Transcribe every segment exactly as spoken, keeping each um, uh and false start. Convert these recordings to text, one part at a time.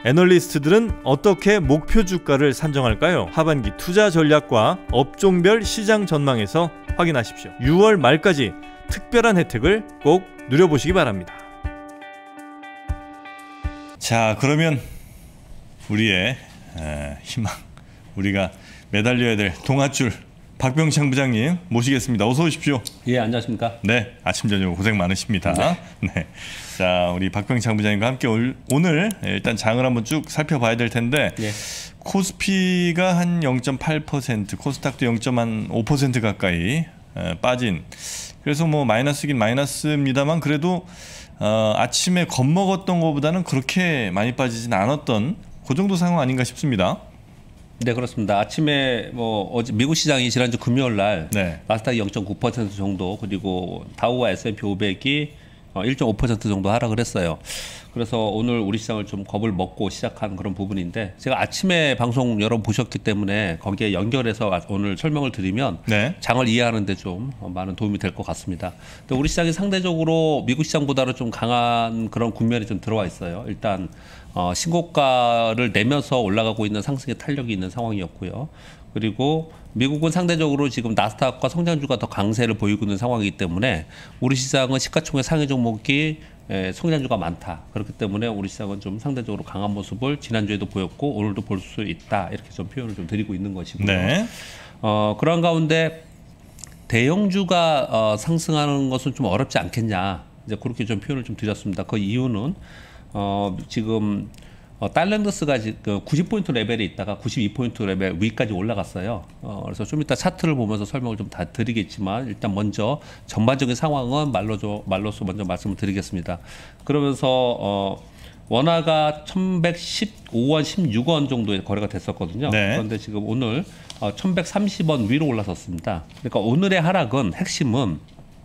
애널리스트들은 어떻게 목표 주가를 산정할까요? 하반기 투자 전략과 업종별 시장 전망에서 확인하십시오. 유월 말까지 특별한 혜택을 꼭 누려보시기 바랍니다. 자, 그러면 우리의 에, 희망, 우리가 매달려야 될 동아줄 박병창 부장님 모시겠습니다. 어서 오십시오. 예, 안녕하십니까? 네, 아침 저녁 고생 많으십니다. 네. 네. 자, 우리 박병창 부장님과 함께 올, 오늘 일단 장을 한번 쭉 살펴봐야 될 텐데 예. 코스피가 한 영 점 팔 퍼센트, 코스닥도 영 점 오 퍼센트 가까이 에, 빠진. 그래서 뭐 마이너스긴 마이너스입니다만 그래도 어, 아침에 겁먹었던 것보다는 그렇게 많이 빠지진 않았던 그 정도 상황 아닌가 싶습니다. 네, 그렇습니다. 아침에 뭐 어제 미국 시장이 지난주 금요일 날 네. 나스닥이 영 점 구 퍼센트 정도, 그리고 다우와 에스 앤 피 오백이 일 점 오 퍼센트 정도 하락을 했어요. 그래서 오늘 우리 시장을 좀 겁을 먹고 시작한 그런 부분인데, 제가 아침에 방송 여러 번 보셨기 때문에 거기에 연결해서 오늘 설명을 드리면 네. 장을 이해하는 데 좀 많은 도움이 될 것 같습니다. 근데 우리 시장이 상대적으로 미국 시장보다는 좀 강한 그런 국면이 좀 들어와 있어요. 일단 어, 신고가를 내면서 올라가고 있는 상승의 탄력이 있는 상황이었고요. 그리고 미국은 상대적으로 지금 나스닥과 성장주가 더 강세를 보이고 있는 상황이기 때문에 우리 시장은 시가총액 상위 종목이 성장주가 많다. 그렇기 때문에 우리 시장은 좀 상대적으로 강한 모습을 지난주에도 보였고 오늘도 볼 수 있다. 이렇게 좀 표현을 좀 드리고 있는 것이고요. 네. 어, 그런 가운데 대형주가 어, 상승하는 것은 좀 어렵지 않겠냐. 이제 그렇게 좀 표현을 좀 드렸습니다. 그 이유는 어, 지금 어, 달랜드스가 지금 구십 포인트 레벨에 있다가 구십이 포인트 레벨 위까지 올라갔어요. 어, 그래서 좀 이따 차트를 보면서 설명을 좀 다 드리겠지만 일단 먼저 전반적인 상황은 말로 좀, 말로서 먼저 말씀을 드리겠습니다. 그러면서 어, 원화가 천백십오 원, 십육 원 정도의 거래가 됐었거든요. 네. 그런데 지금 오늘 어, 천백삼십 원 위로 올라섰습니다. 그러니까 오늘의 하락은 핵심은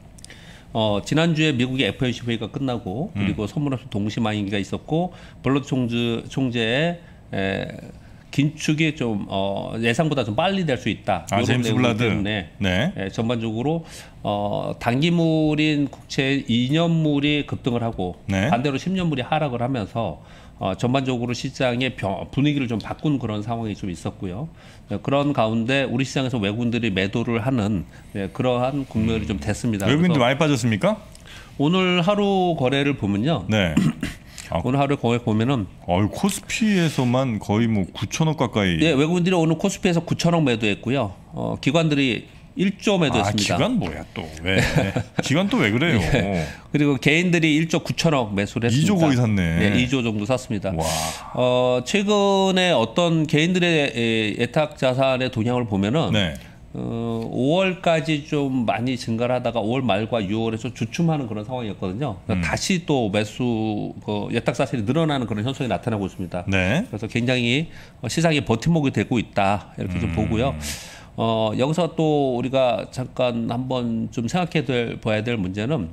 어, 지난주에 미국의 에프 오 엠 씨 회의가 끝나고 그리고 음. 선물합수 동시 마인기가 있었고 블러드 총재, 총재의 에, 긴축이 좀 어, 예상보다 좀 빨리 될 수 있다. 아, 제임스 블라드 때문에 네. 에, 전반적으로 어, 단기물인 국채 이 년물이 급등을 하고 네. 반대로 십 년물이 하락을 하면서 어, 전반적으로 시장의 분위기를 좀 바꾼 그런 상황이 좀 있었고요. 네, 그런 가운데 우리 시장에서 외국인들이 매도를 하는 네, 그러한 국면이 음. 좀 됐습니다. 외국인들 많이 빠졌습니까? 오늘 하루 거래를 보면요. 네. 아, 오늘 하루 거래 보면은 어이, 코스피에서만 거의 뭐 구천억 가까이. 네, 외국인들이 오늘 코스피에서 구천억 매도했고요. 어, 기관들이 일조 매도했습니다. 아, 기관 뭐야 또 왜? 기관 또 왜 그래요? 예. 그리고 개인들이 일조 구천억 매수를 했습니다. 이조 거의 샀네. 네, 이조 정도 샀습니다. 와. 어, 최근에 어떤 개인들의 예탁 자산의 동향을 보면은 네. 어, 오월까지 좀 많이 증가를 하다가 오월 말과 유월에서 주춤하는 그런 상황이었거든요. 음. 다시 또 매수 그 예탁 자산이 늘어나는 그런 현상이 나타나고 있습니다. 네. 그래서 굉장히 시장이 버팀목이 되고 있다 이렇게 음. 좀 보고요. 어, 여기서 또 우리가 잠깐 한번 좀 생각해 될, 봐야 될 문제는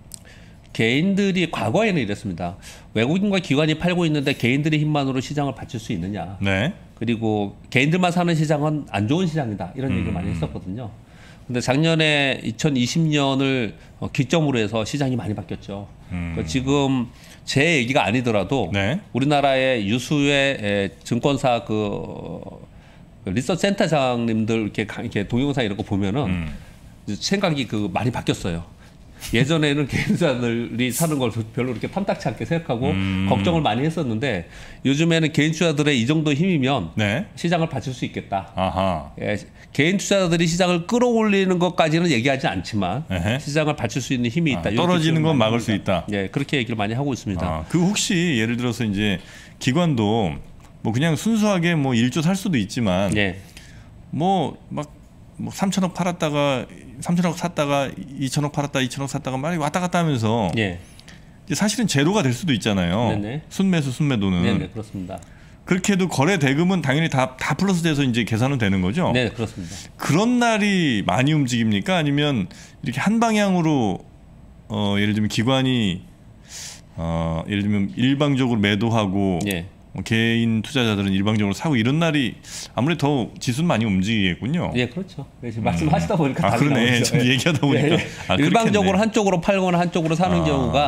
개인들이 과거에는 이랬습니다. 외국인과 기관이 팔고 있는데 개인들의 힘만으로 시장을 받칠 수 있느냐. 네. 그리고 개인들만 사는 시장은 안 좋은 시장이다. 이런 음. 얘기를 많이 했었거든요. 근데 작년에 이천이십 년을 기점으로 해서 시장이 많이 바뀌었죠. 음. 그러니까 지금 제 얘기가 아니더라도 네. 우리나라의 유수의 증권사 그 리서치 센터장님들 이렇게, 이렇게 동영상 이런 거 보면은 음. 생각이 그 많이 바뀌었어요. 예전에는 개인주자들이 사는 걸 별로 그렇게 탐탁치 않게 생각하고 음. 걱정을 많이 했었는데 요즘에는 개인 투자들의 이 정도 힘이면 네. 시장을 받칠 수 있겠다. 아하. 예, 개인 투자자들이 시장을 끌어올리는 것까지는 얘기하지 않지만 에헤. 시장을 받칠 수 있는 힘이 있다. 아, 떨어지는 건 막을 수 있다. 예, 그렇게 얘기를 많이 하고 있습니다. 아, 그 혹시 예를 들어서 이제 기관도 뭐 그냥 순수하게 뭐 일조 살 수도 있지만 예. 뭐 막 뭐 삼천억 팔았다가 삼천억 샀다가 이천억 팔았다 이천억 샀다가 막 왔다 갔다 하면서 예. 사실은 제로가 될 수도 있잖아요. 네네. 순매수 순매도는. 네, 그렇습니다. 그렇게 해도 거래 대금은 당연히 다, 다 플러스 돼서 이제 계산은 되는 거죠. 네, 그렇습니다. 그런 날이 많이 움직입니까? 아니면 이렇게 한 방향으로 어, 예를 들면 기관이 어, 예를 들면 일방적으로 매도하고 예. 개인 투자자들은 일방적으로 사고 이런 날이 아무래도 더 지수는 많이 움직이겠군요. 예, 그렇죠. 지금 말씀하시다 보니까 아, 그러네. 좀 얘기하다 보니까 예, 예. 아, 일방적으로 한쪽으로 팔거나 한쪽으로 사는 아. 경우가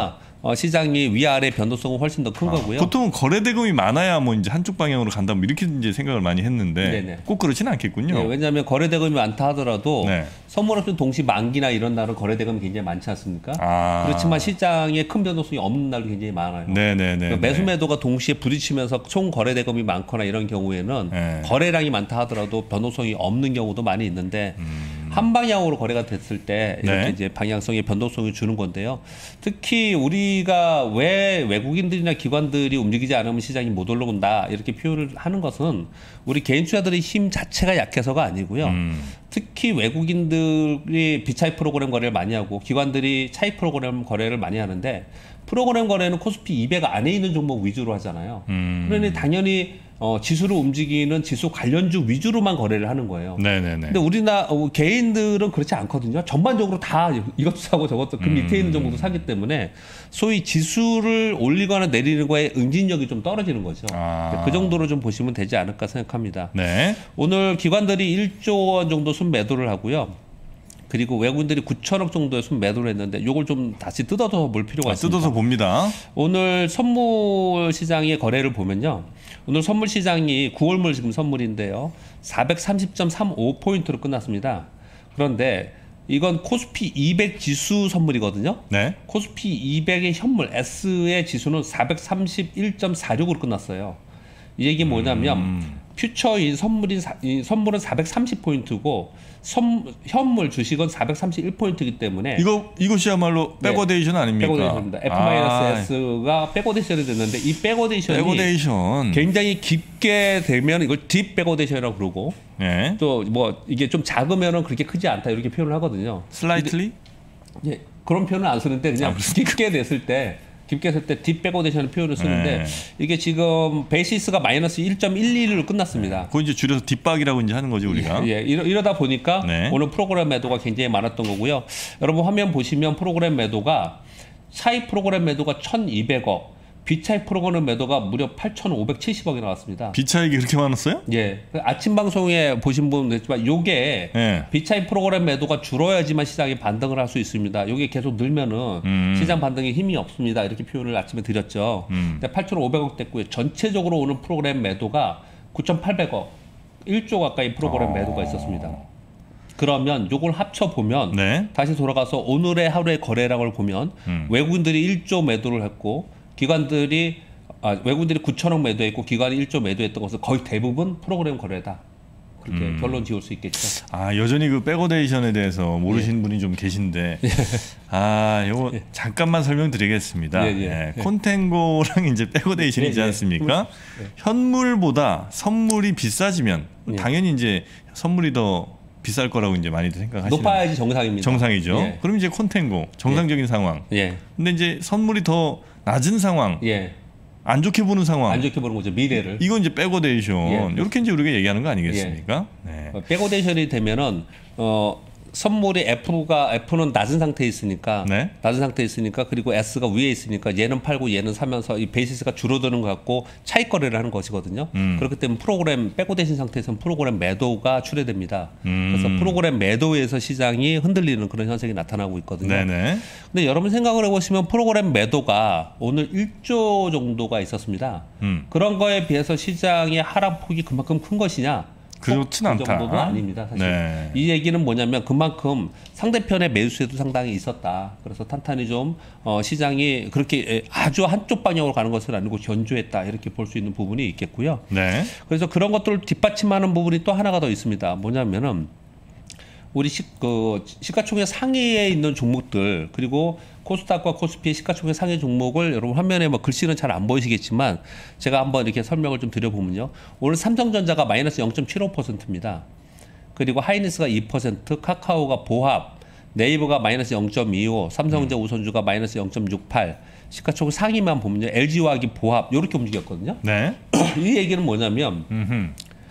어, 시장이 위아래 변동성은 훨씬 더 큰 아, 거고요. 보통은 거래 대금이 많아야 뭐 이제 한쪽 방향으로 간다 뭐 이렇게 이제 생각을 많이 했는데 네네. 꼭 그렇지는 않겠군요. 네, 왜냐하면 거래 대금이 많다 하더라도 네. 선물옵션 동시 만기나 이런 날은 거래 대금이 굉장히 많지 않습니까? 아. 그렇지만 시장에 큰 변동성이 없는 날도 굉장히 많아요. 네네네. 그러니까 매수 매도가 동시에 부딪히면서 총 거래 대금이 많거나 이런 경우에는 네. 거래량이 많다 하더라도 변동성이 없는 경우도 많이 있는데 음. 한 방향으로 거래가 됐을 때 이렇게 네. 이제 방향성의 변동성을 주는 건데요. 특히 우리가 왜 외국인들이나 기관들이 움직이지 않으면 시장이 못 올라온다 이렇게 표현을 하는 것은 우리 개인 투자들의 힘 자체가 약해서가 아니고요. 음. 특히 외국인들이 비차익 프로그램 거래를 많이 하고 기관들이 차익 프로그램 거래를 많이 하는데 프로그램 거래는 코스피 이백 안에 있는 종목 위주로 하잖아요. 음. 그러니 당연히 어, 지수를 움직이는 지수 관련주 위주로만 거래를 하는 거예요. 네네네. 근데 우리나 어, 개인들은 그렇지 않거든요. 전반적으로 다 이것도 사고 저것도 그 밑에 있는 종목도 사기 때문에 소위 지수를 올리거나 내리는 거에 응징력이 좀 떨어지는 거죠. 아. 그 정도로 좀 보시면 되지 않을까 생각합니다. 네. 오늘 기관들이 일조 원 정도 순매도를 하고요. 그리고 외국인들이 구천억 정도의 순매도를 했는데 이걸 좀 다시 뜯어서 볼 필요가 아, 있습니다. 뜯어서 봅니다. 오늘 선물 시장의 거래를 보면요. 오늘 선물 시장이 구월물 지금 선물인데요. 사백삼십 점 삼오 포인트로 끝났습니다. 그런데 이건 코스피 이백 지수 선물이거든요. 네. 코스피 이백의 현물 S의 지수는 사백삼십일 점 사육으로 끝났어요. 이 얘기 뭐냐면 음. 퓨처인 선물인 사, 이 선물은 사백삼십 포인트고 선, 현물 주식은 사백삼십일 포인트이기 때문에 이거 이것이야말로 백오데이션 네, 아닙니까? 백오데이션입니다. F-S가 아. 백오데이션이 됐는데 이 백오데이션이 백오데이션. 굉장히 깊게 되면 이걸 딥 백오데이션이라고 그러고 네. 또 뭐 이게 좀 작으면은 그렇게 크지 않다 이렇게 표현을 하거든요. 슬라이틀리? 예, 그런 표현은 안 쓰는데 그냥 아, 깊게 됐을 때 깊게 했을 때 딥 백오데이션 표현을 쓰는데 네. 이게 지금 베이시스가 마이너스 일 점 일이로 끝났습니다. 네. 그거 이제 줄여서 딥박이라고 이제 하는 거지 우리가. 예, 예. 이러, 이러다 보니까 네. 오늘 프로그램 매도가 굉장히 많았던 거고요. 여러분 화면 보시면 프로그램 매도가 차익 프로그램 매도가 천이백억, 비차익 프로그램 매도가 무려 팔천오백칠십억이 나왔습니다. 비차익이 그렇게 많았어요? 예. 아침 방송에 보신 분은 있지만 요게 예. 비차익 프로그램 매도가 줄어야지만 시장이 반등을 할 수 있습니다. 요게 계속 늘면은 음. 시장 반등에 힘이 없습니다. 이렇게 표현을 아침에 드렸죠. 음. 근데 팔천오백억 됐고요. 전체적으로 오는 프로그램 매도가 구천팔백억, 일조 가까이 프로그램 어. 매도가 있었습니다. 그러면 요걸 합쳐보면 네. 다시 돌아가서 오늘의 하루의 거래량을 보면 음. 외국인들이 일조 매도를 했고 기관들이 아, 외국인들이 구천억 매도했고 기관이 일조 매도했던 것은 거의 대부분 프로그램 거래다. 그렇게 음. 결론 지을 수 있겠죠. 아 여전히 그 백오데이션에 대해서 모르시는 예. 분이 좀 계신데 예. 아 요거 예. 잠깐만 설명드리겠습니다. 예, 예. 예. 콘텐고랑 이제 백오데이션이지 예, 예. 않습니까? 예. 현물보다 선물이 비싸지면 예. 당연히 이제 선물이 더 비쌀 거라고 이제 많이들 생각하시는. 높아야지 정상입니다. 정상이죠. 예. 그럼 이제 콘텐고 정상적인 예. 상황. 예. 근데 이제 선물이 더 낮은 상황. 예. 안 좋게 보는 상황. 안 좋게 보는 거죠. 미래를. 이건 이제 백오데이션. 예. 이렇게 이제 우리가 얘기하는 거 아니겠습니까? 예. 네. 백오데이션이 되면은 어 선물이 F가 F는 낮은 상태에 있으니까 네? 낮은 상태에 있으니까 그리고 S가 위에 있으니까 얘는 팔고 얘는 사면서 이 베이시스가 줄어드는 것 같고 차익 거래를 하는 것이거든요. 음. 그렇기 때문에 프로그램 백오데이션 상태에서는 프로그램 매도가 출해됩니다. 음. 그래서 프로그램 매도에서 시장이 흔들리는 그런 현상이 나타나고 있거든요. 네네. 근데 여러분 생각을 해보시면 프로그램 매도가 오늘 일조 정도가 있었습니다. 음. 그런 거에 비해서 시장의 하락폭이 그만큼 큰 것이냐? 그렇진 않다. 그 정도도 아닙니다. 사실 네. 이 얘기는 뭐냐면 그만큼 상대편의 매수세도 상당히 있었다. 그래서 탄탄히 좀 어, 시장이 그렇게 아주 한쪽 방향으로 가는 것은 아니고 견조했다. 이렇게 볼 수 있는 부분이 있겠고요. 네. 그래서 그런 것들을 뒷받침하는 부분이 또 하나가 더 있습니다. 뭐냐면은 우리 시, 그 시가총액 상위에 있는 종목들 그리고 코스닥과 코스피의 시가총액 상위 종목을 여러분 화면에 뭐 글씨는 잘 안 보이시겠지만 제가 한번 이렇게 설명을 좀 드려보면요. 오늘 삼성전자가 마이너스 영 점 칠오 퍼센트입니다. 그리고 하이닉스가 이 퍼센트, 카카오가 보합, 네이버가 마이너스 영 점 이오, 삼성전자 음. 우선주가 마이너스 영 점 육팔, 시가총액 상위만 보면요. 엘지화학이 보합 이렇게 움직였거든요. 네. 이 얘기는 뭐냐면 음흠.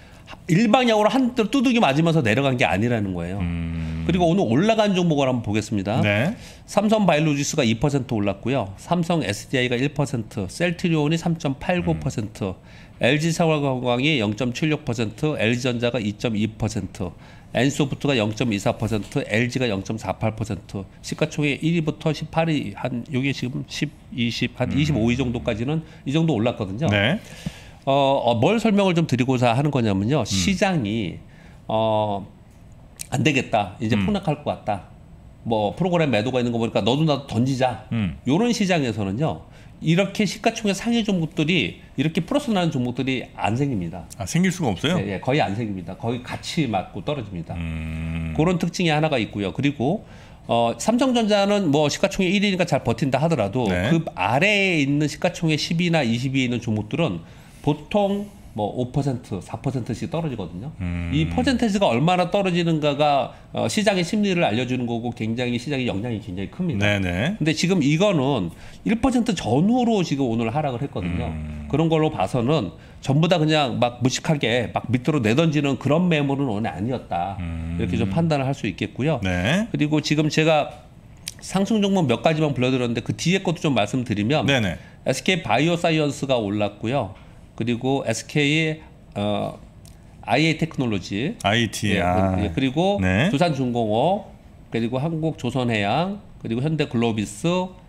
일방향으로 한 두둑이 맞으면서 내려간 게 아니라는 거예요. 음. 그리고 오늘 올라간 종목을 한번 보겠습니다. 네. 삼성 바이오로직스가 이 퍼센트 올랐고요. 삼성 에스디아이가 일 퍼센트, 셀트리온이 삼 점 팔구 퍼센트, 음. 엘지생활건강이 영 점 칠육 퍼센트, 엘지전자가 이 점 이 퍼센트, 엔소프트가 영 점 이사 퍼센트, 엘지가 영 점 사팔 퍼센트, 시가총액 일 위부터 십팔 위 한 여기 지금 십, 이십, 한 음. 이십오 위 정도까지는 이 정도 올랐거든요. 네. 어, 어, 뭘 설명을 좀 드리고자 하는 거냐면요. 음. 시장이 어, 안 되겠다. 이제 음. 폭락할 것 같다. 뭐 프로그램 매도가 있는 거 보니까 너도 나도 던지자. 음. 이런 시장에서는요. 이렇게 시가총액 상위 종목들이 이렇게 플러스 나는 종목들이 안 생깁니다. 아, 생길 수가 없어요? 네, 네, 거의 안 생깁니다. 거의 같이 맞고 떨어집니다. 음. 그런 특징이 하나가 있고요. 그리고 어, 삼성전자는 뭐 시가총액 일 위니까 잘 버틴다 하더라도 네. 그 아래에 있는 시가총액 십 위나 이십 위에 있는 종목들은 보통 뭐 오 퍼센트, 사 퍼센트씩 떨어지거든요. 음. 이 퍼센테이지가 얼마나 떨어지는가가 어, 시장의 심리를 알려주는 거고 굉장히 시장의 영향이 굉장히 큽니다. 네네. 근데 지금 이거는 일 퍼센트 전후로 지금 오늘 하락을 했거든요. 음. 그런 걸로 봐서는 전부 다 그냥 막 무식하게 막 밑으로 내던지는 그런 매물은 오늘 아니었다. 음. 이렇게 좀 판단을 할 수 있겠고요. 네. 그리고 지금 제가 상승 종목 몇 가지만 불러드렸는데 그 뒤에 것도 좀 말씀드리면 네네. 에스케이 바이오사이언스가 올랐고요. 그리고 에스케이 어, 아이에이 테크놀로지, 아이티, 예, 아. 예, 그리고 네. 두산중공업, 그리고 한국조선해양, 그리고 현대글로비스,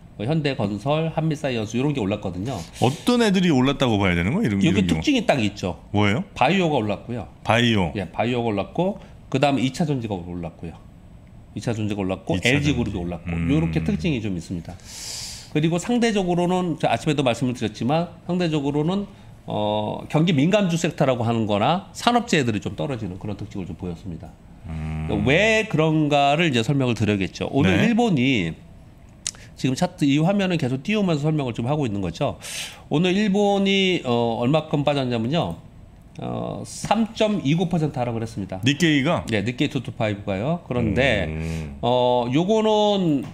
현대건설, 한미사이언스 이런 게 올랐거든요. 어떤 애들이 올랐다고 봐야 되는 거예요? 이런, 여기 이런 특징이 딱 있죠. 뭐예요? 바이오가 올랐고요. 바이오. 예, 바이오가 올랐고 그 다음에 이 차 전지가 올랐고요. 이 차 전지가 올랐고 엘지그룹이 올랐고 음. 이렇게 특징이 좀 있습니다. 그리고 상대적으로는 아침에도 말씀을 드렸지만 상대적으로는 어, 경기 민감주 섹터라고 하는 거나 산업재해들이 좀 떨어지는 그런 특징을 좀 보였습니다. 음. 왜 그런가를 이제 설명을 드려야겠죠. 오늘 네. 일본이 지금 차트 이 화면을 계속 띄우면서 설명을 좀 하고 있는 거죠. 오늘 일본이 어, 얼마큼 빠졌냐면요. 어, 삼 점 이구 퍼센트 하락을 했습니다. 니케이가? 네, 니케이 이백이십오가요. 그런데 음. 어, 요거는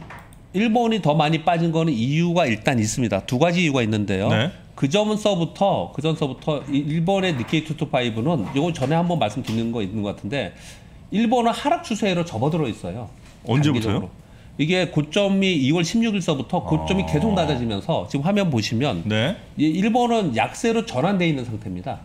일본이 더 많이 빠진 거는 이유가 일단 있습니다. 두 가지 이유가 있는데요. 네. 그 전서부터 그 전서부터 일본의 니케이 이백이십오는 이거 전에 한번 말씀드린 거 있는 것 같은데 일본은 하락 추세로 접어들어 있어요. 언제부터요? 단기적으로. 이게 고점이 이월 십육일서부터 고점이 아. 계속 낮아지면서 지금 화면 보시면 네. 일본은 약세로 전환돼 있는 상태입니다.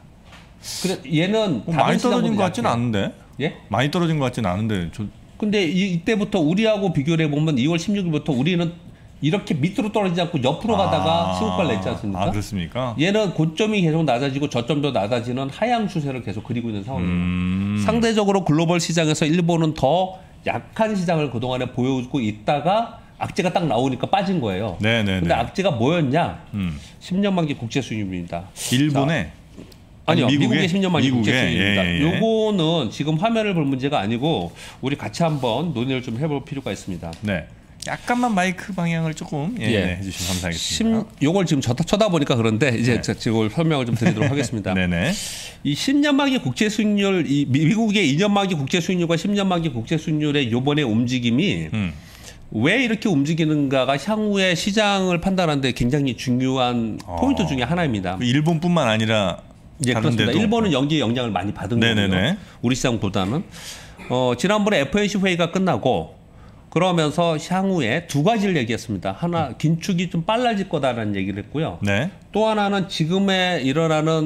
그래 얘는 뭐 많이 떨어진 것 같지는 않은데. 예? 많이 떨어진 것 같지는 않은데. 저... 근데 이, 이때부터 우리하고 비교를 해보면 이월 십육일부터 우리는 이렇게 밑으로 떨어지지 않고 옆으로 가다가 아, 신고가를 냈지 않습니까? 아, 그렇습니까? 얘는 고점이 계속 낮아지고 저점도 낮아지는 하향 추세를 계속 그리고 있는 상황이에요. 음. 상대적으로 글로벌 시장에서 일본은 더 약한 시장을 그동안에 보여주고 있다가 악재가 딱 나오니까 빠진 거예요. 네네네. 근데 악재가 뭐였냐? 음. 십 년 만기 국제 수익률입니다. 일본에? 아니요, 미국의, 미국의 십 년 만기 국제 수익률입니다. 예, 예. 요거는 지금 화면을 볼 문제가 아니고 우리 같이 한번 논의를 좀 해볼 필요가 있습니다. 네. 약간만 마이크 방향을 조금 예, 예. 해주시면 감사하겠습니다. 심, 요걸 지금 쳐다, 쳐다보니까 그런데 이제 네. 지금 설명을 좀 드리도록 하겠습니다. 네네. 이 십 년 만기 국제 수익률, 이 미국의 이 년 만기 국제 수익률과 십 년 만기 국제 수익률의 요번에 움직임이 음. 왜 이렇게 움직이는가가 향후에 시장을 판단하는데 굉장히 중요한 어. 포인트 중에 하나입니다. 일본뿐만 아니라 예, 그렇습니다. 데도. 일본은 연기에 영향을 많이 받은 거고요. 우리 시장보다는 어, 지난번에 에프오엠씨 회의가 끝나고. 그러면서 향후에 두 가지를 얘기했습니다. 하나 긴축이 좀 빨라질 거다라는 얘기를 했고요. 네. 또 하나는 지금에 일어나는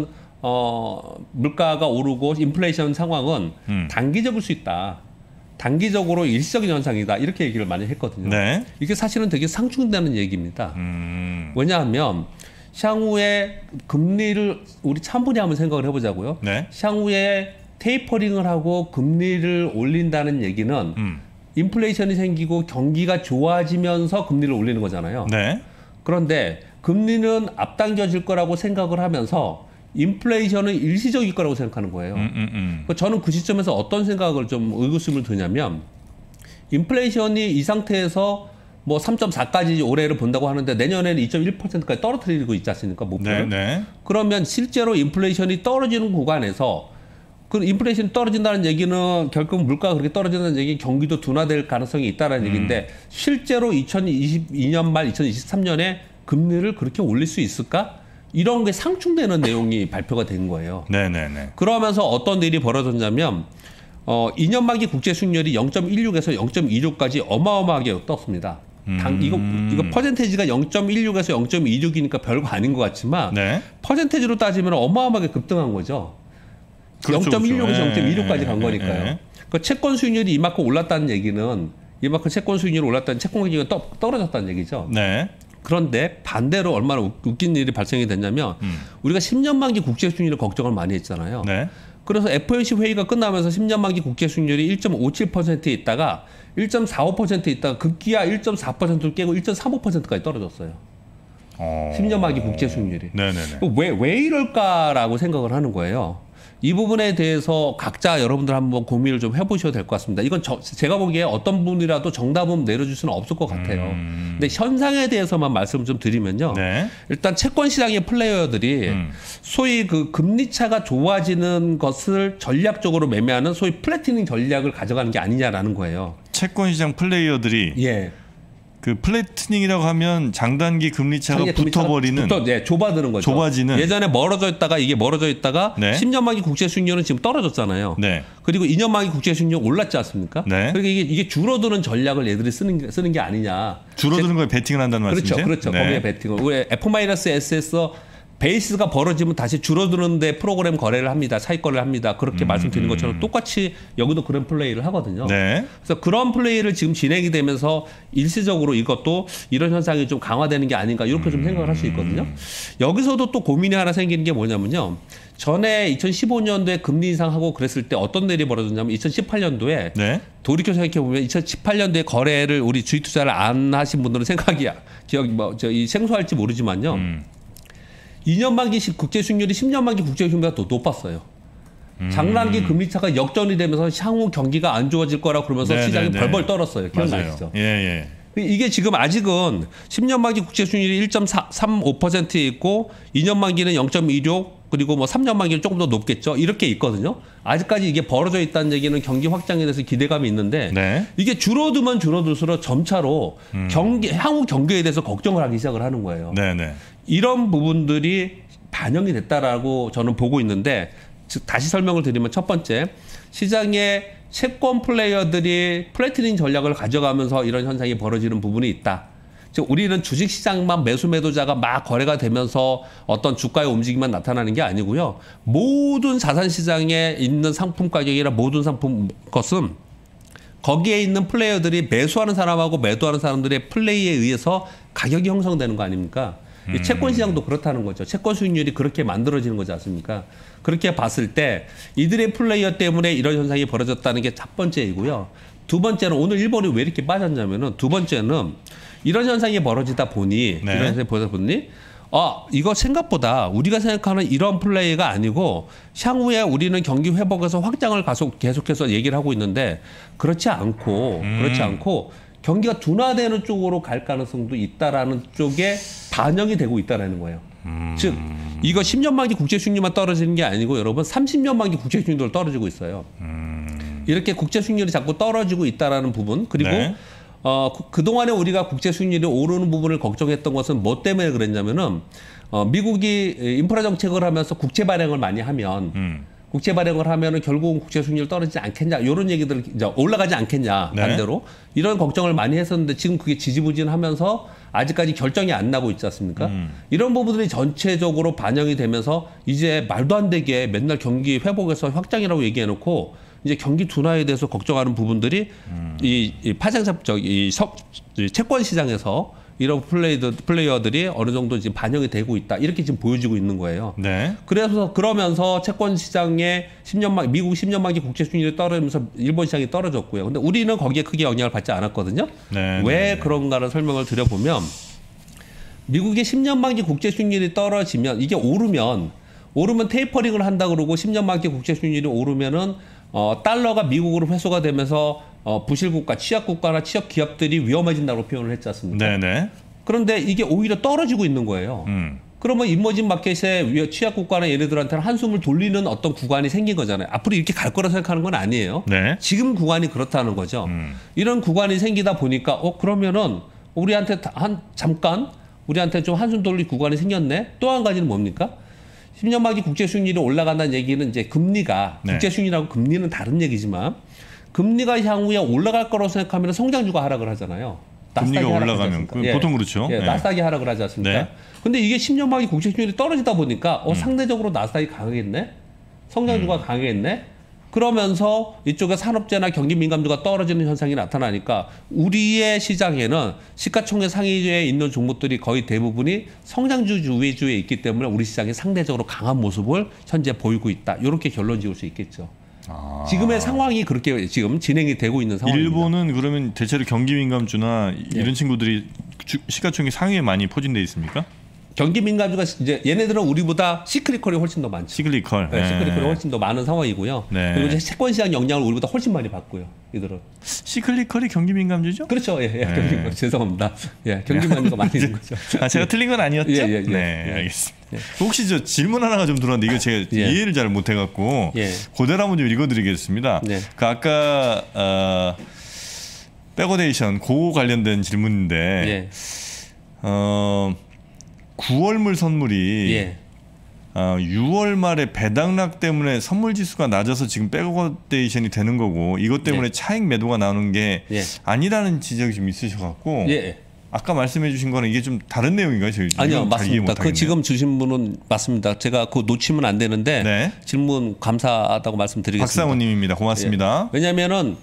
어, 물가가 오르고 인플레이션 상황은 음. 단기적일 수 있다. 단기적으로 일시적인 현상이다. 이렇게 얘기를 많이 했거든요. 네. 이게 사실은 되게 상충되는 얘기입니다. 음. 왜냐하면 향후에 금리를 우리 차분히 한번 생각을 해보자고요. 네. 향후에 테이퍼링을 하고 금리를 올린다는 얘기는 음. 인플레이션이 생기고 경기가 좋아지면서 금리를 올리는 거잖아요. 네. 그런데 금리는 앞당겨질 거라고 생각을 하면서 인플레이션은 일시적일 거라고 생각하는 거예요. 음, 음, 음. 저는 그 시점에서 어떤 생각을 좀 의구심을 두냐면 인플레이션이 이 상태에서 뭐 삼 점 사까지 올해를 본다고 하는데 내년에는 이 점 일 퍼센트까지 떨어뜨리고 있지 않습니까? 목표를. 네, 네. 그러면 실제로 인플레이션이 떨어지는 구간에서 그 인플레이션이 떨어진다는 얘기는 결국 물가가 그렇게 떨어진다는 얘기, 경기도 둔화될 가능성이 있다는 음. 얘기인데 실제로 이천이십이 년 말 이천이십삼 년에 금리를 그렇게 올릴 수 있을까? 이런 게 상충되는 내용이 발표가 된 거예요. 네네네. 그러면서 어떤 일이 벌어졌냐면 어, 이 년 만기 국제 수익률이 영 점 일육에서 영 점 이육까지 어마어마하게 떴습니다. 음. 당, 이거 이거 퍼센테이지가 영 점 일육에서 영 점 이육이니까 별거 아닌 것 같지만 네. 퍼센테이지로 따지면 어마어마하게 급등한 거죠. 그렇죠, 영 점 일육에서 그렇죠. 영 점 이육까지 간 거니까요. 예, 예. 그 채권 수익률이 이만큼 올랐다는 얘기는 이만큼 채권 수익률이 올랐다는 채권 가격이 떨어졌다는 얘기죠. 네. 그런데 반대로 얼마나 웃긴 일이 발생이 됐냐면 음. 우리가 십 년 만기 국채 수익률을 걱정을 많이 했잖아요. 네. 그래서 에프오엠씨 회의가 끝나면서 십 년 만기 국채 수익률이 일 점 오칠 퍼센트에 있다가 일 점 사오 퍼센트에 있다가 급기야 일 점 사 퍼센트를 깨고 일 점 삼오 퍼센트까지 떨어졌어요. 어... 십 년 만기 국채 수익률이. 네네네. 왜, 왜 이럴까라고 생각을 하는 거예요. 이 부분에 대해서 각자 여러분들 한번 고민을 좀 해보셔도 될 것 같습니다. 이건 저, 제가 보기에 어떤 분이라도 정답은 내려줄 수는 없을 것 같아요. 음... 근데 현상에 대해서만 말씀 좀 드리면요. 네. 일단 채권 시장의 플레이어들이 음. 소위 그 금리 차가 좋아지는 것을 전략적으로 매매하는 소위 플래티닝 전략을 가져가는 게 아니냐라는 거예요. 채권 시장 플레이어들이 예. 그 플래티닝이라고 하면 장단기 금리 차가 붙어버리는 붙어, 네, 좁아드는 거죠. 좁아지는. 예전에 멀어져 있다가 이게 멀어져 있다가 네. 십 년 만기 국채 수익률은 지금 떨어졌잖아요. 네. 그리고 이 년 만기 국채 수익률 올랐지 않습니까? 네. 그러니까 이게, 이게 줄어드는 전략을 얘들이 쓰는 게, 쓰는 게 아니냐. 줄어드는 거에 베팅을 한다는 그렇죠, 말씀이세요? 그렇죠. 네. 거기에 베팅을. 왜 에프 에스에서 베이스가 벌어지면 다시 줄어드는데 프로그램 거래를 합니다. 차익 거래를 합니다. 그렇게 음, 말씀드린 것처럼 음. 똑같이 여기도 그런 플레이를 하거든요. 네. 그래서 그런 플레이를 지금 진행이 되면서 일시적으로 이것도 이런 현상이 좀 강화되는 게 아닌가 이렇게 좀 생각을 할 수 있거든요. 여기서도 또 고민이 하나 생기는 게 뭐냐면요. 전에 이천십오 년도에 금리 인상하고 그랬을 때 어떤 일이 벌어졌냐면 이천십팔 년도에 네. 돌이켜 생각해보면 이천십팔 년도에 거래를 우리 주식 투자를 안 하신 분들은 생각이 기억이 뭐 저희 생소할지 모르지만요. 음. 이 년 만기 국채 수익률이 십 년 만기 국채 수익률보다 더 높았어요. 음. 장단기 금리 차가 역전이 되면서 향후 경기가 안 좋아질 거라 그러면서 네네네. 시장이 벌벌 떨었어요. 기억나시죠? 예, 예. 이게 지금 아직은 십 년 만기 국채 수익률이 일 점 삼오 퍼센트에 있고 이 년 만기는 영 점 이육 그리고 뭐 삼 년 만기는 조금 더 높겠죠. 이렇게 있거든요. 아직까지 이게 벌어져 있다는 얘기는 경기 확장에 대해서 기대감이 있는데 네. 이게 줄어들면 줄어들수록 점차로 음. 경기 향후 경기에 대해서 걱정을 하기 시작을 하는 거예요. 네네. 이런 부분들이 반영이 됐다라고 저는 보고 있는데 즉 다시 설명을 드리면 첫 번째 시장의 채권 플레이어들이 플래티닝 전략을 가져가면서 이런 현상이 벌어지는 부분이 있다. 즉 우리는 주식시장만 매수 매도자가 막 거래가 되면서 어떤 주가의 움직임만 나타나는 게 아니고요. 모든 자산시장에 있는 상품 가격이나 모든 상품 것은 거기에 있는 플레이어들이 매수하는 사람하고 매도하는 사람들의 플레이에 의해서 가격이 형성되는 거 아닙니까? 음. 채권 시장도 그렇다는 거죠. 채권 수익률이 그렇게 만들어지는 거지 않습니까? 그렇게 봤을 때 이들의 플레이어 때문에 이런 현상이 벌어졌다는 게 첫 번째이고요. 두 번째는 오늘 일본이 왜 이렇게 빠졌냐면은 두 번째는 이런 현상이 벌어지다 보니 네. 이런 현상이 벌어지다 보니 아 이거 생각보다 우리가 생각하는 이런 플레이가 아니고 향후에 우리는 경기 회복에서 확장을 가속 계속해서 얘기를 하고 있는데 그렇지 않고 음. 그렇지 않고 경기가 둔화되는 쪽으로 갈 가능성도 있다라는 쪽에 반영이 되고 있다라는 거예요. 음. 즉 이거 십 년 만기 국채 수익률만 떨어지는 게 아니고 여러분 삼십 년 만기 국채 수익률도 떨어지고 있어요. 음. 이렇게 국채 수익률이 자꾸 떨어지고 있다라는 부분 그리고 네. 어, 그동안에 우리가 국채 수익률이 오르는 부분을 걱정했던 것은 뭐 때문에 그랬냐면은 어, 미국이 인프라 정책을 하면서 국채 발행을 많이 하면 음. 국채 발행을 하면은 결국은 국채 수익률 떨어지지 않겠냐 이런 얘기들 이제 올라가지 않겠냐 반대로 네. 이런 걱정을 많이 했었는데 지금 그게 지지부진하면서 아직까지 결정이 안 나고 있지 않습니까? 음. 이런 부분들이 전체적으로 반영이 되면서 이제 말도 안 되게 맨날 경기 회복에서 확장이라고 얘기해놓고 이제 경기 둔화에 대해서 걱정하는 부분들이 음. 이, 이 파생적 이, 이 채권 시장에서 이런 플레이드, 플레이어들이 어느 정도 지금 반영이 되고 있다. 이렇게 지금 보여지고 있는 거예요. 네. 그래서 그러면서 채권 시장의 십 년 만 미국 십 년 만기 국채 수익률이 떨어지면서 일본 시장이 떨어졌고요. 근데 우리는 거기에 크게 영향을 받지 않았거든요. 네, 왜 네. 그런가를 설명을 드려보면 미국의 십 년 만기 국채 수익률이 떨어지면 이게 오르면 오르면 테이퍼링을 한다 그러고 십 년 만기 국채 수익률이 오르면은 어, 달러가 미국으로 회수가 되면서 어, 부실국가, 취약국가나 취약기업들이 위험해진다고 표현을 했지 않습니까? 네네. 그런데 이게 오히려 떨어지고 있는 거예요. 음. 그러면 이머징 마켓에 취약국가나 얘네들한테는 한숨을 돌리는 어떤 구간이 생긴 거잖아요. 앞으로 이렇게 갈 거라 생각하는 건 아니에요. 네. 지금 구간이 그렇다는 거죠. 음. 이런 구간이 생기다 보니까 어 그러면은 우리한테 한 잠깐 우리한테 좀 한숨 돌릴 구간이 생겼네. 또 한 가지는 뭡니까? 십 년 만기 국채 수익률이 올라간다는 얘기는 이제 금리가 네. 국채 수익률하고 금리는 다른 얘기지만 금리가 향후에 올라갈 거라고 생각하면 성장주가 하락을 하잖아요. 금리가 올라가면 그, 예. 보통 그렇죠. 예, 네. 나스닥이 하락을 하지 않습니까? 네. 근데 이게 십 년 만기 국채 수익률이 떨어지다 보니까 어, 음. 상대적으로 나스닥이 강하겠네? 성장주가 음. 강하겠네? 그러면서 이쪽에 산업재나 경기 민감도가 떨어지는 현상이 나타나니까 우리의 시장에는 시가총액 상위에 있는 종목들이 거의 대부분이 성장주 위주에 있기 때문에 우리 시장이 상대적으로 강한 모습을 현재 보이고 있다. 이렇게 결론 지을 수 있겠죠. 아. 지금의 상황이 그렇게 지금 진행이 되고 있는 상황입니다. 일본은 그러면 대체로 경기 민감주나 네. 이런 친구들이 시가총액 상위에 많이 포진돼 있습니까? 경기 민감주가 이제 얘네들은 우리보다 시크리컬이 훨씬 더 많죠. 시크리컬. 네, 시크리컬이 네. 훨씬 더 많은 상황이고요. 네. 그리고 이제 채권 시장 영향을 우리보다 훨씬 많이 받고요. 이들은. 시크리컬이 경기 민감주죠? 그렇죠. 예, 예. 네. 경기 민감. 죄송합니다. 예, 경기 민감주가 많이 있는 거죠. 아, 제가 틀린 건 아니었죠? 예, 예, 예. 네, 예. 알겠습니다. 예. 혹시 저 질문 하나가 좀 들어왔는데 이거 제가 예. 이해를 잘 못해갖고 예. 그대로 한번 좀 읽어드리겠습니다. 네. 그 아까 어, 백어데이션 그거 관련된 질문인데 예. 어. 구월물 선물이 예. 어, 유월 말에 배당락 때문에 선물 지수가 낮아서 지금 백어데이션이 되는 거고 이것 때문에 예. 차익 매도가 나오는 게 예. 아니라는 지적이 좀 있으셔갖고 예. 아까 말씀해 주신 거는 이게 좀 다른 내용인가요? 저희 아니요, 맞습니다. 그 지금 주신 분은 맞습니다. 제가 그거 놓치면 안 되는데 네. 질문 감사하다고 말씀드리겠습니다. 박상우님입니다. 고맙습니다. 예. 왜냐하면은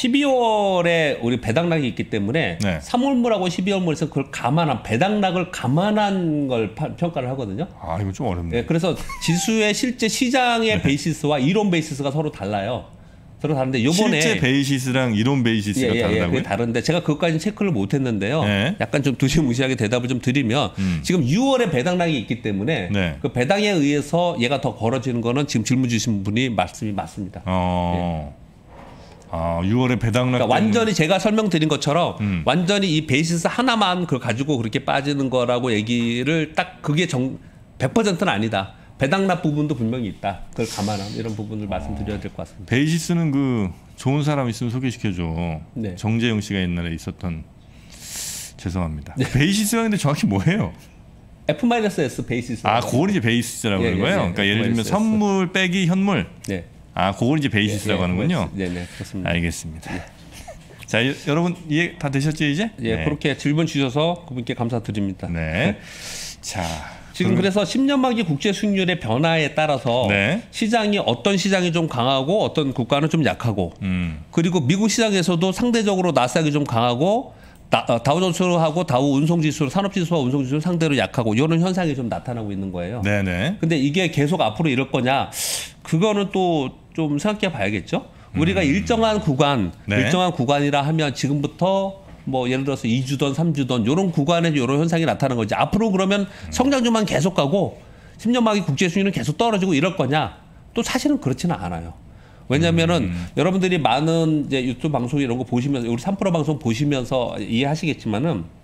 십이월에 우리 배당락이 있기 때문에 네. 삼월물하고 십이월물에서 그걸 감안한 배당락을 감안한 걸 파, 평가를 하거든요. 아 이거 좀 어렵네. 네, 그래서 지수의 실제 시장의 네. 베이시스와 이론 베이시스가 서로 달라요. 서로 다른데 이번에 실제 베이시스랑 이론 베이시스가 예, 예, 다르다고요? 예, 다른데 제가 그것까지는 체크를 못했는데요. 네. 약간 좀 두시무시하게 대답을 좀 드리면 음. 지금 유월에 배당락이 있기 때문에 네. 그 배당에 의해서 얘가 더 벌어지는 거는 지금 질문 주신 분이 말씀이 맞습니다. 어. 예. 아, 유월에 배당락. 그러니까 완전히 제가 설명드린 것처럼 음. 완전히 이 베이시스 하나만 그걸 가지고 그렇게 빠지는 거라고 얘기를 딱 그게 정 백 퍼센트는 아니다. 배당락 부분도 분명히 있다. 그걸 감안한 이런 부분을 어. 말씀드려야 될 것 같습니다. 베이시스는 그 좋은 사람 있으면 소개시켜줘. 네. 정재영 씨가 옛날에 있었던. 죄송합니다. 네. 베이시스가 근데 정확히 뭐예요? 에프 에스 베이시스. 아, 그걸 이제 베이시스라고 그러는 예, 거예요? 예, 예. 그러니까 예를 들면 선물 빼기 현물. 네. 아, 그걸 이제 베이시스라고 예, 예, 하는군요. 네, 네, 그렇습니다. 알겠습니다. 예. 자, 여, 여러분 이해 다 되셨죠 이제? 예, 네. 그렇게 질문 주셔서 그분께 감사드립니다. 네. 자, 지금 그럼... 그래서 십 년 만기 국제 수익률의 변화에 따라서 네. 시장이 어떤 시장이 좀 강하고 어떤 국가는 좀 약하고, 음. 그리고 미국 시장에서도 상대적으로 나스닥이 좀 강하고. 다우존스하고 다우 운송지수, 산업지수와 운송지수 상대로 약하고 이런 현상이 좀 나타나고 있는 거예요. 네네. 근데 이게 계속 앞으로 이럴 거냐? 그거는 또 좀 생각해 봐야겠죠. 우리가 음. 일정한 구간, 네. 일정한 구간이라 하면 지금부터 뭐 예를 들어서 이 주던 삼 주던 이런 구간에 이런 현상이 나타나는 거지. 앞으로 그러면 성장주만 계속 가고 십 년 만기 국제 수익률은 계속 떨어지고 이럴 거냐? 또 사실은 그렇지는 않아요. 왜냐면은 음. 여러분들이 많은 이제 유튜브 방송 이런 거 보시면서 우리 삼 프로 방송 보시면서 이해하시겠지만은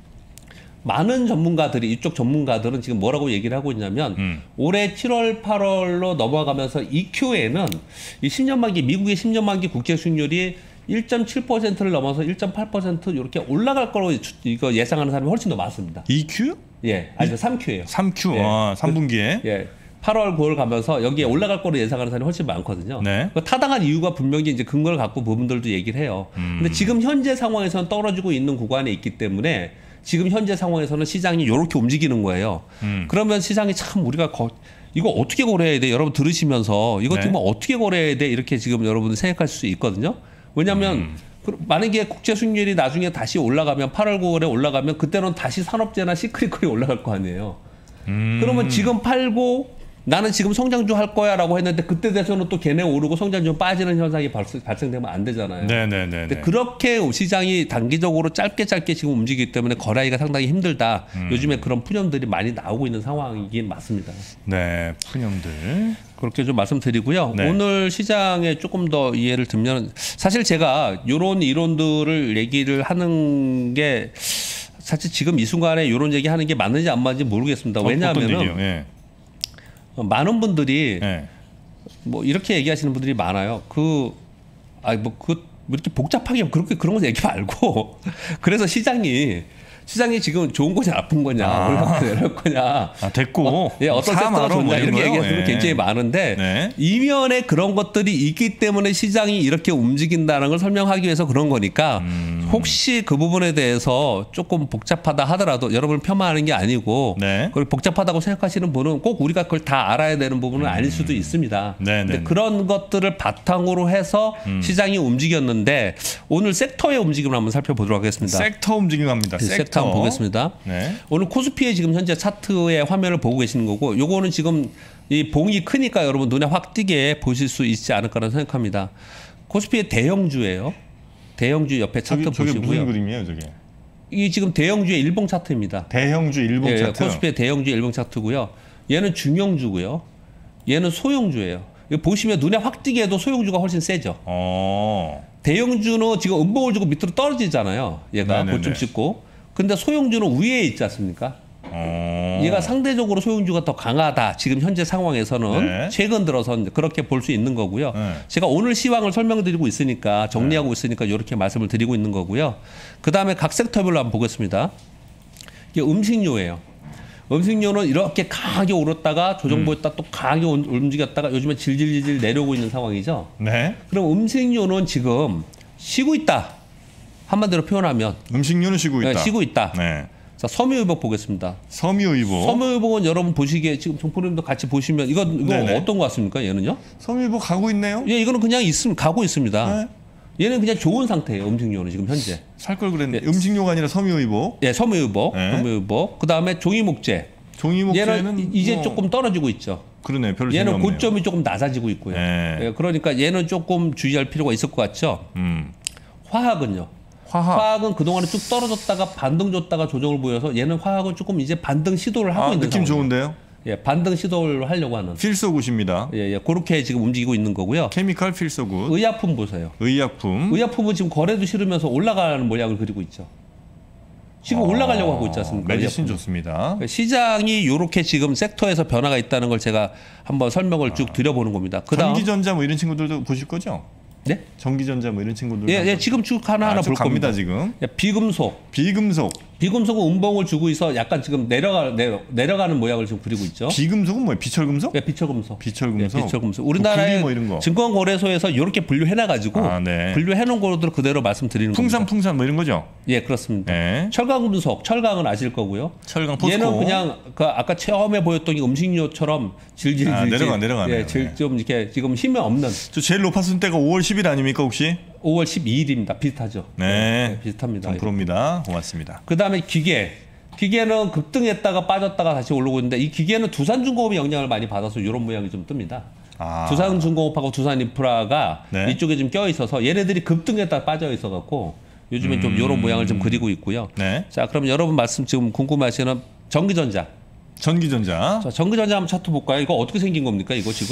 많은 전문가들이 이쪽 전문가들은 지금 뭐라고 얘기를 하고 있냐면 음. 올해 칠월 팔월로 넘어가면서 이큐에는 이 십 년 만기 미국의 십 년 만기 국제 수익률이 일 점 칠 퍼센트를 넘어서 일 점 팔 퍼센트 이렇게 올라갈 거로 이거 예상하는 사람이 훨씬 더 많습니다. 이큐? 예, 아니 삼 큐예요. 삼 큐. 예. 아, 삼 분기에. 예. 팔월, 구월 가면서 여기에 올라갈 거로 예상하는 사람이 훨씬 많거든요. 네. 타당한 이유가 분명히 이제 근거를 갖고 부분들도 얘기를 해요. 음. 근데 지금 현재 상황에서는 떨어지고 있는 구간에 있기 때문에 지금 현재 상황에서는 시장이 이렇게 움직이는 거예요. 음. 그러면 시장이 참 우리가 거, 이거 어떻게 거래해야 돼? 여러분 들으시면서 이거 네. 지금 어떻게 거래해야 돼? 이렇게 지금 여러분 생각할 수 있거든요. 왜냐하면 음. 만약에 국제 수익률이 나중에 다시 올라가면 팔월, 구월에 올라가면 그때는 다시 산업재나 시크릿컬이 올라갈 거 아니에요. 음. 그러면 지금 팔고 나는 지금 성장주 할 거야 라고 했는데 그때 돼서는 또 걔네 오르고 성장주 빠지는 현상이 발생, 발생되면 안 되잖아요. 네네네. 근데 그렇게 시장이 단기적으로 짧게 짧게 지금 움직이기 때문에 거래하기가 상당히 힘들다. 음. 요즘에 그런 푸념들이 많이 나오고 있는 상황이긴 맞습니다. 네, 푸념들. 그렇게 좀 말씀드리고요. 네. 오늘 시장에 조금 더 이해를 들면 사실 제가 이런 이론들을 얘기를 하는 게 사실 지금 이 순간에 이런 얘기 하는 게 맞는지 안 맞는지 모르겠습니다. 왜냐하면은 네. 많은 분들이 네. 뭐 이렇게 얘기하시는 분들이 많아요. 그 아 뭐 그 이렇게 복잡하게 그렇게 그런 거 얘기 말고 그래서 시장이 시장이 지금 좋은 거냐 나쁜 거냐 아. 올라갈 내려갈 거냐 아, 됐고 어, 예, 어떤 섹터가 좋냐 뭐 이렇게 얘기하시는 분 예. 굉장히 많은데 네. 이면에 그런 것들이 있기 때문에 시장이 이렇게 움직인다는 걸 설명하기 위해서 그런 거니까 음. 혹시 그 부분에 대해서 조금 복잡하다 하더라도 여러분을 폄하하는 게 아니고 네. 그걸 복잡하다고 생각하시는 분은 꼭 우리가 그걸 다 알아야 되는 부분은 음. 아닐 수도 있습니다. 네, 근데 네, 그런 것들을 바탕으로 해서 음. 시장이 움직였는데 오늘 섹터의 움직임을 한번 살펴보도록 하겠습니다. 섹터 움직임 합니다. 네, 섹터. 섹터 한번 보겠습니다. 네. 오늘 코스피의 지금 현재 차트의 화면을 보고 계시는 거고 요거는 지금 이 봉이 크니까 여러분 눈에 확 띄게 보실 수 있지 않을까라는 생각합니다. 코스피의 대형주예요. 대형주 옆에 차트 저기, 저게 보시고요. 무슨 그림이에요, 저게? 이게 지금 대형주의 일봉 차트입니다. 대형주 일봉 예, 차트. 코스피의 대형주 일봉 차트고요. 얘는 중형주고요. 얘는 소형주예요. 이거 보시면 눈에 확 띄게 해도 소형주가 훨씬 세죠. 어. 대형주는 지금 음봉을 주고 밑으로 떨어지잖아요. 얘가 고점 찍고. 근데 소형주는 위에 있지 않습니까? 어. 얘가 상대적으로 소형주가 더 강하다. 지금 현재 상황에서는 네. 최근 들어서 그렇게 볼 수 있는 거고요. 네. 제가 오늘 시황을 설명드리고 있으니까 정리하고 네. 있으니까 이렇게 말씀을 드리고 있는 거고요. 그 다음에 각 섹터별로 한번 보겠습니다. 이게 음식료예요. 음식료는 이렇게 강하게 오르다가 조정 보였다 음. 또 강하게 움직였다가 요즘에 질질질질 내려오고 있는 상황이죠. 네. 그럼 음식료는 지금 쉬고 있다. 한마디로 표현하면 음식료는 쉬고 있다. 네, 쉬고 있다. 네. 자, 섬유유복 보겠습니다. 섬유유복. 섬유유복은 여러분 보시기에 지금 정포님도 같이 보시면 이거 이거 네네. 어떤 것 같습니까? 얘는요? 섬유유복 가고 있네요. 예, 이거는 그냥 있음 가고 있습니다. 네. 얘는 그냥 좋은 상태예요. 음식료는 지금 현재. 살 걸 그랬는데 예. 음식료가 아니라 섬유유복. 예, 섬유유복. 네. 섬유유복. 그다음에 종이목재. 종이목재는 얘는 이제 뭐... 조금 떨어지고 있죠. 그러네. 별로 얘는 재미없네요. 고점이 조금 낮아지고 있고요. 네. 예, 그러니까 얘는 조금 주의할 필요가 있을 것 같죠. 음. 화학은요. 화학. 화학은 그동안에 쭉 떨어졌다가 반등 줬다가 조정을 보여서 얘는 화학은 조금 이제 반등 시도를 하고 아, 있는 느낌 상황이에요. 좋은데요? 예, 반등 시도를 하려고 하는. 필소굿입니다. 예, 예, 그렇게 지금 움직이고 있는 거고요. 케미칼 필소굿. 의약품 보세요. 의약품. 의약품은 지금 거래도 싫으면서 올라가는 모양을 그리고 있죠. 지금 어... 올라가려고 하고 있지 않습니까? 메디신 좋습니다. 시장이 이렇게 지금 섹터에서 변화가 있다는 걸 제가 한번 설명을 쭉 드려보는 겁니다. 그다음 전기전자 뭐 이런 친구들도 보실 거죠? 네? 전기전자 뭐 이런 친구들. 예, 예, 지금 쭉 하나하나 아, 볼 겁니다. 지금. 예, 비금속. 비금속. 비금속은 음봉을 주고 있어 약간 지금 내려가 내려, 내려가는 모양을 지금 그리고 있죠. 비금속은 뭐예요? 비철금속? 예, 비철금속. 비철금속. 예, 비철금속. 우리나라의 뭐 이런 거. 증권거래소에서 이렇게 분류해놔가지고 아, 네. 분류해놓은 거로 그대로 말씀드리는 풍산, 겁니다. 풍산 뭐 이런 거죠? 예, 그렇습니다. 네. 철강금속, 철강은 아실 거고요. 철강 포스코. 얘는 그냥 그 아까 처음에 보였던 게 음식료처럼 질질질 아, 내려가 내려가네요. 예, 질, 좀 이렇게 지금 힘이 없는. 저 제일 높았을 때가 오월 십일 아닙니까 혹시? 오월 십이일입니다. 비슷하죠. 네, 네 비슷합니다. 정프로입니다. 고맙습니다. 그 다음에 기계. 기계는 급등했다가 빠졌다가 다시 오르고 있는데 이 기계는 두산중공업이 영향을 많이 받아서 이런 모양이 좀 뜹니다. 아. 두산중공업하고 두산인프라가 네. 이쪽에 좀 껴 있어서 얘네들이 급등했다가 빠져 있어 갖고 요즘에 음. 좀 이런 모양을 좀 그리고 있고요. 네. 자, 그럼 여러분 말씀 지금 궁금하시는 전기전자. 전기전자. 자, 전기전자 한번 차트 볼까요? 이거 어떻게 생긴 겁니까? 이거 지금?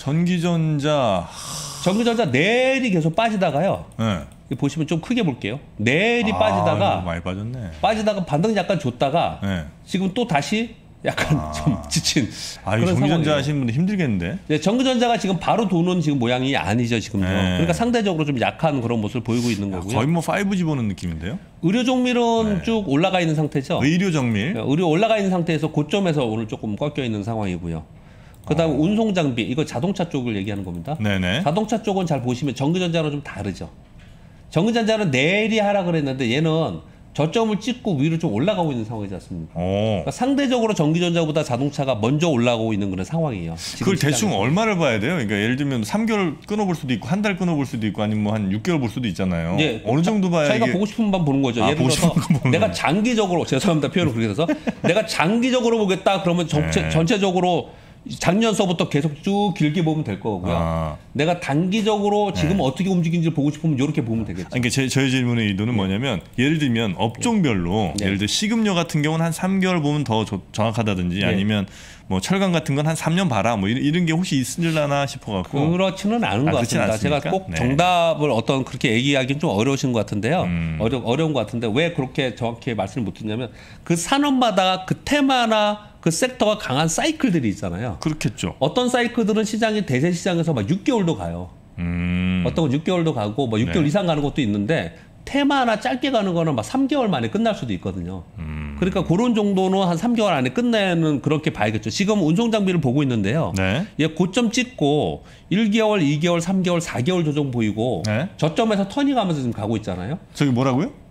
전기전자. 전기전자 내일이 계속 빠지다가요. 네. 보시면 좀 크게 볼게요. 내일이 아, 빠지다가 많이 빠졌네. 빠지다가 반등 약간 줬다가 네. 지금 또 다시 약간 아. 좀 지친. 아, 이 전기전자 하시는 분들 힘들겠는데? 네, 전기전자가 지금 바로 도는 지금 모양이 아니죠 지금요. 네. 그러니까 상대적으로 좀 약한 그런 모습을 보이고 있는 거고요. 거의 뭐 파이브지 보는 느낌인데요? 의료 정밀은 네. 쭉 올라가 있는 상태죠. 의료 정밀. 네, 의료 올라가 있는 상태에서 고점에서 오늘 조금 꺾여 있는 상황이고요. 그다음 어. 운송 장비 이거 자동차 쪽을 얘기하는 겁니다. 네네. 자동차 쪽은 잘 보시면 전기전자는 좀 다르죠. 전기전자는 내일이 하락을 했는데 얘는 저점을 찍고 위로 좀 올라가고 있는 상황이지 않습니까? 그러니까 상대적으로 전기전자보다 자동차가 먼저 올라가고 있는 그런 상황이에요. 그걸 대충 얼마를 봐야 돼요? 그러니까 예를 들면 삼 개월 끊어볼 수도 있고 한 달 끊어볼 수도 있고 아니면 뭐 한 육 개월 볼 수도 있잖아요. 예, 어느 정도 봐야 자기가 이게... 보고 싶은 만 보는 거죠. 아, 예를 들어서 내가 장기적으로 죄송합니다 표현을 그렇게 해서 내가 장기적으로 보겠다 그러면 전체, 네. 전체적으로 작년서부터 계속 쭉 길게 보면 될 거고요. 아. 내가 단기적으로 지금 네. 어떻게 움직이는지 보고 싶으면 이렇게 보면 되겠죠. 그러니까 제, 저희 질문의 의도는 네. 뭐냐면 예를 들면 업종별로 네. 예를 들어 식음료 같은 경우는 한 삼 개월 보면 더 조, 정확하다든지 네. 아니면 뭐 철강 같은 건 한 삼 년 봐라 뭐 이런, 이런 게 혹시 있으려나 싶어갖고 그렇지는 않은 아, 것 같습니다. 않습니까? 제가 꼭 네. 정답을 어떤 그렇게 얘기하기는 좀 어려우신 것 같은데요. 음. 어려, 어려운 것 같은데 왜 그렇게 정확히 말씀을 못 드냐면 그 산업마다 그 테마나 그 섹터가 강한 사이클들이 있잖아요. 그렇겠죠. 어떤 사이클들은 시장이 대세 시장에서 막 육 개월도 가요. 음. 어떤 건 육 개월도 가고 뭐 육 개월 네. 이상 가는 것도 있는데 테마나 짧게 가는 거는 막 삼 개월 만에 끝날 수도 있거든요. 음. 그러니까 그런 정도는 한 삼 개월 안에 끝내는 그렇게 봐야겠죠. 지금 운송 장비를 보고 있는데요. 네. 얘 고점 찍고 일 개월, 이 개월, 삼 개월, 사 개월 조정 보이고 네. 저점에서 터닝하면서 지금 가고 있잖아요. 저기 뭐라고요?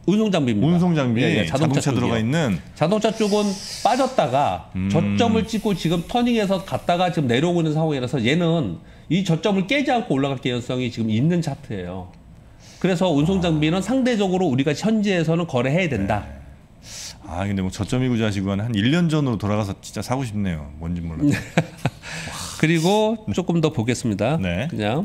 운송 장비입니다. 운송 장비, 예, 예, 자동차, 자동차 들어가 있는. 자동차 쪽은 빠졌다가 음. 저점을 찍고 지금 터닝해서 갔다가 지금 내려오고 있는 상황이라서 얘는 이 저점을 깨지 않고 올라갈 개연성이 지금 있는 차트예요. 그래서 운송 장비는 아. 상대적으로 우리가 현지에서는 거래해야 된다. 네. 아 근데 뭐 저점이고 자시고 한 일 년 전으로 돌아가서 진짜 사고 싶네요. 뭔지 몰라도. 그리고 조금 더 보겠습니다. 네. 그냥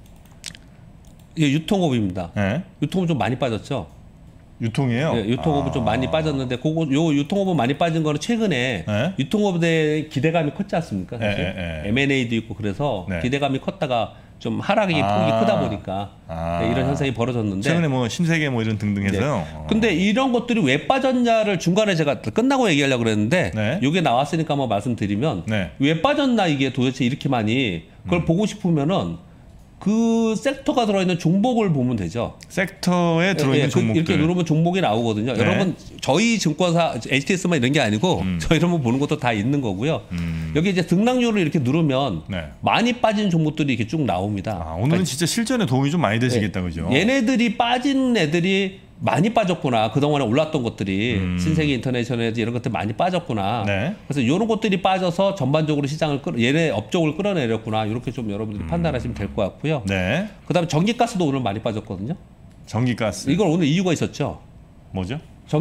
이게 유통업입니다. 네. 유통업 좀 많이 빠졌죠. 유통이에요? 네, 유통업은 아. 좀 많이 빠졌는데 그거 요 유통업은 많이 빠진 거는 최근에 네? 유통업에 대해 기대감이 컸지 않습니까? 사실 네, 네, 네. 엠 앤 에이도 있고 그래서 네. 기대감이 컸다가 좀 하락이 아. 폭이 크다 보니까 아. 네, 이런 현상이 벌어졌는데 최근에 뭐 신세계 뭐 이런 등등 해서요. 네. 근데 이런 것들이 왜 빠졌냐를 중간에 제가 끝나고 얘기하려고 그랬는데 네. 이게 나왔으니까 한번 말씀드리면 네. 왜 빠졌나 이게 도대체 이렇게 많이 그걸 음. 보고 싶으면은 그 섹터가 들어있는 종목을 보면 되죠. 섹터에 들어있는 예, 예, 종목들. 이렇게 누르면 종목이 나오거든요. 네. 여러분 저희 증권사 에이치티에스만 이런 게 아니고 음. 저희 이런 거 보는 것도 다 있는 거고요. 음. 여기 이제 등락률을 이렇게 누르면 네. 많이 빠진 종목들이 이렇게 쭉 나옵니다. 아, 오늘은 그러니까, 진짜 실전에 도움이 좀 많이 되시겠다, 네. 그죠? 얘네들이 빠진 애들이 많이 빠졌구나. 그동안에 올랐던 것들이 음. 신세계 인터내셔널 이런 것들 많이 빠졌구나. 네. 그래서 이런 것들이 빠져서 전반적으로 시장을 끌 얘네 업종을 끌어내렸구나. 이렇게 좀 여러분들이 음. 판단하시면 될 것 같고요. 네. 그다음에 전기가스도 오늘 많이 빠졌거든요. 전기가스. 이걸 오늘 이유가 있었죠. 뭐죠?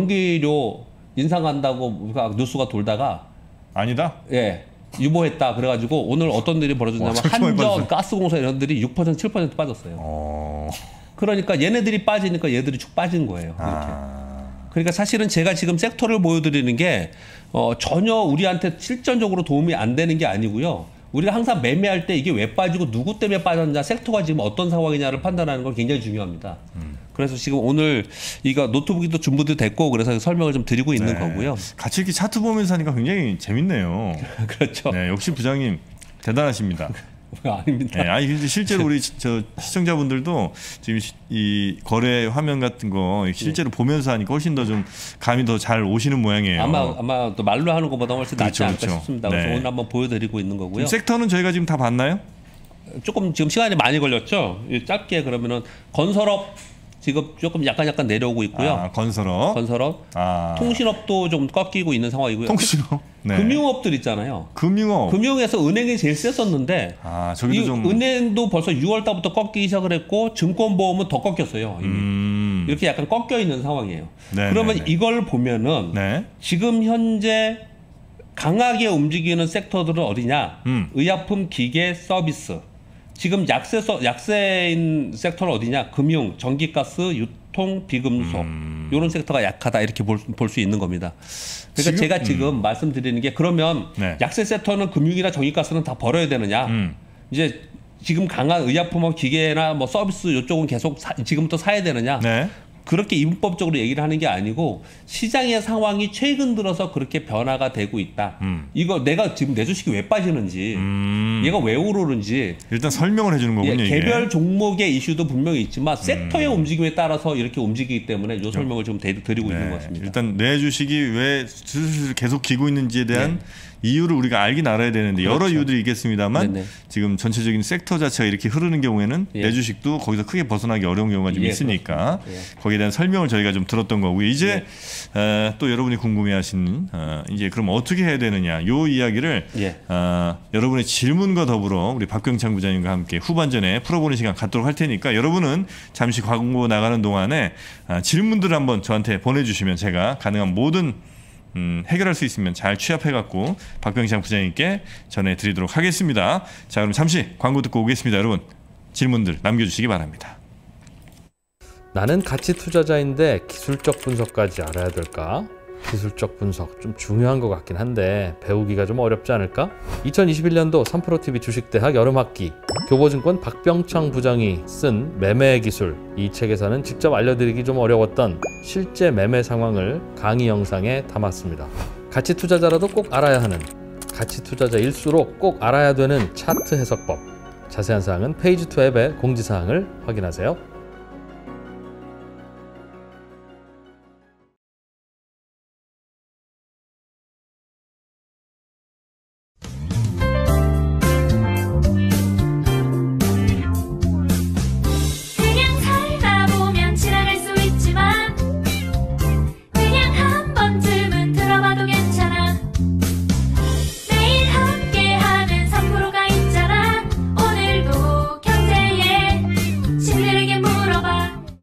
전기료 인상한다고 뉴스가 돌다가 아니다. 예. 유보했다. 그래가지고 오늘 어떤 일이 벌어졌냐면 와, 한전, 가스공사 이런 들이 육 퍼센트, 칠 퍼센트 빠졌어요. 어... 그러니까 얘네들이 빠지니까 얘들이 쭉 빠진 거예요. 이렇게. 아... 그러니까 사실은 제가 지금 섹터를 보여드리는 게 어, 전혀 우리한테 실전적으로 도움이 안 되는 게 아니고요. 우리가 항상 매매할 때 이게 왜 빠지고 누구 때문에 빠졌냐, 섹터가 지금 어떤 상황이냐를 판단하는 건 굉장히 중요합니다. 음. 그래서 지금 오늘 이거 노트북이 또 준비도 됐고 그래서 설명을 좀 드리고 있는 네. 거고요. 같이 이렇게 차트 보면서 하니까 굉장히 재밌네요. 그렇죠. 네, 역시 부장님 대단하십니다. 아닙니다. 네, 아니 근데 실제로 우리 저 시청자분들도 지금 이 거래 화면 같은 거 실제로 네. 보면서 하니까 훨씬 더 좀 감이 더 잘 오시는 모양이에요. 아마 아마 또 말로 하는 것보다 훨씬 그렇죠, 낫지 않을까 그렇죠. 싶습니다. 네. 그래서 오늘 한번 보여드리고 있는 거고요. 섹터는 저희가 지금 다 봤나요? 조금 지금 시간이 많이 걸렸죠. 짧게 그러면은 건설업 지금 조금 약간 약간 내려오고 있고요. 아, 건설업. 건설업. 아. 통신업도 좀 꺾이고 있는 상황이고요. 통신업. 네. 금융업들 있잖아요. 금융업. 금융에서 은행이 제일 셌었는데 아, 저기도 좀 은행도 벌써 유월 달부터 꺾이기 시작을 했고 증권보험은 더 꺾였어요. 이미. 음. 이렇게 약간 꺾여 있는 상황이에요. 네, 그러면 네, 네. 이걸 보면은 네. 지금 현재 강하게 움직이는 sek터들은 어디냐? 음. 의약품, 기계, 서비스. 지금 약세, 약세인 섹터는 어디냐? 금융, 전기가스, 유통, 비금속. 음. 이런 섹터가 약하다 이렇게 볼 수 있는 겁니다. 그러니까 지금? 제가 지금 음. 말씀드리는 게 그러면 네. 약세 섹터는 금융이나 전기가스는 다 벌어야 되느냐? 음. 이제 지금 강한 의약품하고 기계나 뭐 서비스 이쪽은 계속 사, 지금부터 사야 되느냐? 네. 그렇게 이분법적으로 얘기를 하는 게 아니고 시장의 상황이 최근 들어서 그렇게 변화가 되고 있다. 음. 이거 내가 지금 내 주식이 왜 빠지는지 음. 얘가 왜 오르는지 일단 설명을 해주는 거군요. 예, 개별 종목의 이슈도 분명히 있지만 섹터의 음. 움직임에 따라서 이렇게 움직이기 때문에 이 설명을 좀 드리고 네. 있는 것 같습니다. 일단 내 주식이 왜 슬슬 계속 기고 있는지에 대한 네. 이유를 우리가 알긴 알아야 되는데 그렇죠. 여러 이유들이 있겠습니다만 네네. 지금 전체적인 섹터 자체가 이렇게 흐르는 경우에는 예. 내 주식도 거기서 크게 벗어나기 어려운 경우가 좀 예, 있으니까 예. 거기에 대한 설명을 저희가 좀 들었던 거고요. 이제 예. 어, 또 여러분이 궁금해하시는 어, 이제 그럼 어떻게 해야 되느냐 요 이야기를 예. 어, 여러분의 질문과 더불어 우리 박병창 부장님과 함께 후반전에 풀어보는 시간 갖도록 할 테니까 여러분은 잠시 광고 나가는 동안에 어, 질문들을 한번 저한테 보내주시면 제가 가능한 모든 음, 해결할 수 있으면 잘 취합해갖고 박병창 부장님께 전해드리도록 하겠습니다. 자, 그럼 잠시 광고 듣고 오겠습니다. 여러분 질문들 남겨주시기 바랍니다. 나는 가치 투자자인데 기술적 분석까지 알아야 될까? 기술적 분석 좀 중요한 것 같긴 한데 배우기가 좀 어렵지 않을까? 이천이십일 년도 삼프로티비 주식대학 여름학기 교보증권 박병창 부장이 쓴 매매 기술, 이 책에서는 직접 알려드리기 좀 어려웠던 실제 매매 상황을 강의 영상에 담았습니다. 가치 투자자라도 꼭 알아야 하는, 가치 투자자일수록 꼭 알아야 되는 차트 해석법. 자세한 사항은 페이지 투 앱의 공지사항을 확인하세요.